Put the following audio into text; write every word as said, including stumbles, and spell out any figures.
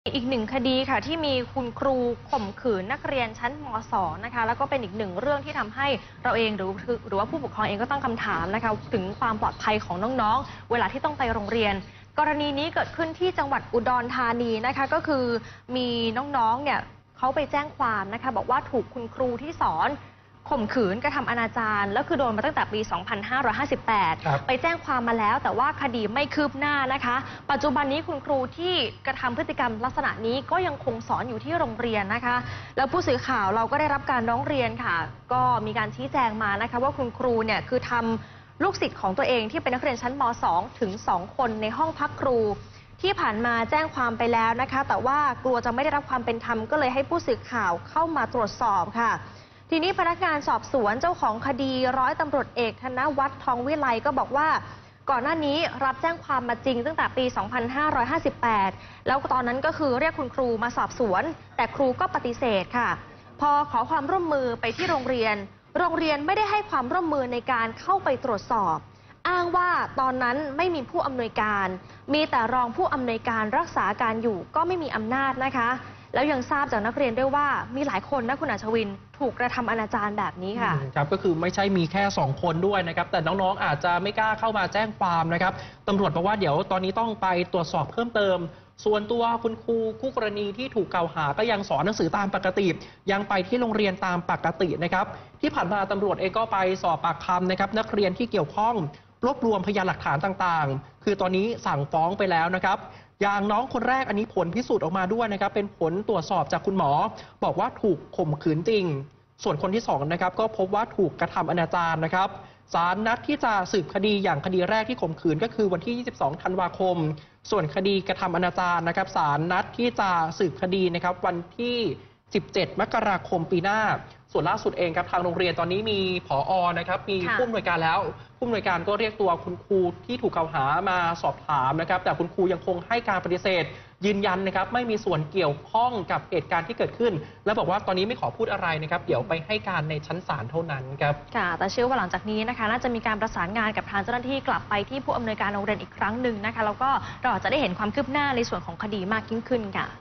อีกหนึ่งคดีค่ะที่มีคุณครูข่มขืนนักเรียนชั้นม สอง นะคะแล้วก็เป็นอีกหนึ่งเรื่องที่ทำให้เราเองหรือหรือว่าผู้ปกครองเองก็ตั้งคำถามนะคะถึงความปลอดภัยของน้องๆเวลาที่ต้องไปโรงเรียนกรณีนี้เกิดขึ้นที่จังหวัดอุดรธานีนะคะก็คือมีน้องๆเนี่ยเขาไปแจ้งความนะคะบอกว่าถูกคุณครูที่สอนข่มขืนกระทำอนาจารแล้วคือโดนมาตั้งแต่ปี สองพันห้าร้อยห้าสิบแปด ไปแจ้งความมาแล้วแต่ว่าคดีไม่คืบหน้านะคะปัจจุบันนี้คุณครูที่กระทำพฤติกรรมลักษณะนี้ก็ยังคงสอนอยู่ที่โรงเรียนนะคะแล้วผู้สื่อข่าวเราก็ได้รับการร้องเรียนค่ะก็มีการชี้แจงมานะคะว่าคุณครูเนี่ยคือทำลูกศิษย์ของตัวเองที่เป็นนักเรียนชั้นม สอง ถึง สอง คนในห้องพักครูที่ผ่านมาแจ้งความไปแล้วนะคะแต่ว่ากลัวจะไม่ได้รับความเป็นธรรมก็เลยให้ผู้สื่อข่าวเข้ามาตรวจสอบค่ะทีนี้พนักงานสอบสวนเจ้าของคดีร้อยตำรวจเอกธนวัฒน์ทองวิไลก็บอกว่าก่อนหน้านี้รับแจ้งความมาจริงตั้งแต่ปี สองพันห้าร้อยห้าสิบแปด แล้วตอนนั้นก็คือเรียกคุณครูมาสอบสวนแต่ครูก็ปฏิเสธค่ะพอขอความร่วมมือไปที่โรงเรียนโรงเรียนไม่ได้ให้ความร่วมมือในการเข้าไปตรวจสอบอ้างว่าตอนนั้นไม่มีผู้อำนวยการมีแต่รองผู้อำนวยการรักษาการอยู่ก็ไม่มีอำนาจนะคะแล้วยังทราบจากนักเรียนด้วยว่ามีหลายคนนะคุณอัชวินถูกกระทำอนาจารแบบนี้ค่ะครับก็คือไม่ใช่มีแค่สองคนด้วยนะครับแต่น้องๆอาจจะไม่กล้าเข้ามาแจ้งความนะครับตำรวจบอกว่าเดี๋ยวตอนนี้ต้องไปตรวจสอบเพิ่มเติมส่วนตัวคุณครูคู่กรณีที่ถูกกล่าวหาก็ยังสอนหนังสือตามปกติยังไปที่โรงเรียนตามปกตินะครับที่ผ่านมาตำรวจเองก็ไปสอบปากคำนะครับนักเรียนที่เกี่ยวข้องรวบรวมพยานหลักฐานต่างๆคือตอนนี้สั่งฟ้องไปแล้วนะครับอย่างน้องคนแรกอันนี้ผลพิสูจน์ออกมาด้วยนะครับเป็นผลตรวจสอบจากคุณหมอบอกว่าถูกข่มขืนจริงส่วนคนที่สองนะครับก็พบว่าถูกกระทำอนาจารนะครับศาลนัดที่จะสืบคดีอย่างคดีแรกที่ข่มขืนก็คือวันที่ยี่สิบสองธันวาคมส่วนคดีกระทำอนาจารนะครับศาลนัดที่จะสืบคดีนะครับวันที่สิบเจ็ดมกราคมปีหน้าส่วนล่าสุดเองครับทางโรงเรียนตอนนี้มีผอ.นะครับมีผู้อำนวยการแล้วผู้อำนวยการก็เรียกตัวคุณครูที่ถูกกล่าวหามาสอบถามนะครับแต่คุณครูยังคงให้การปฏิเสธยืนยันนะครับไม่มีส่วนเกี่ยวข้องกับเหตุการณ์ที่เกิดขึ้นและบอกว่าตอนนี้ไม่ขอพูดอะไรนะครับเดี๋ยวไปให้การในชั้นศาลเท่านั้นครับค่ะแต่เชื่อว่าหลังจากนี้นะคะน่าจะมีการประสานงานกับทางเจ้าหน้าที่กลับไปที่ผู้อำนวยการโรงเรียนอีกครั้งหนึ่งนะคะแล้วก็เราจะได้เห็นความคืบหน้าในส่วนของคดีมากยิ่งขึ้นค่ะ